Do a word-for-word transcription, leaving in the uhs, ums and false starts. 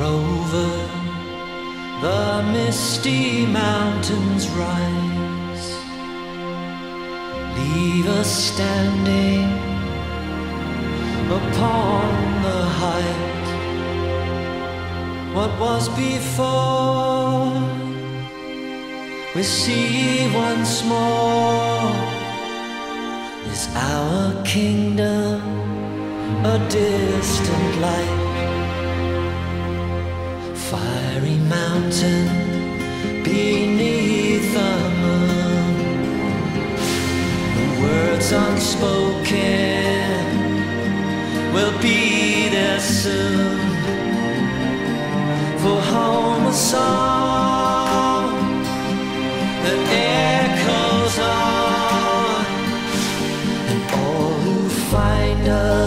over the misty mountains rise, leave us standing upon the height. What was before, we see once more. Is our kingdom a distant light? Fiery mountain beneath the moon, the words unspoken will be there soon. For home a song that echoes on, and all who find us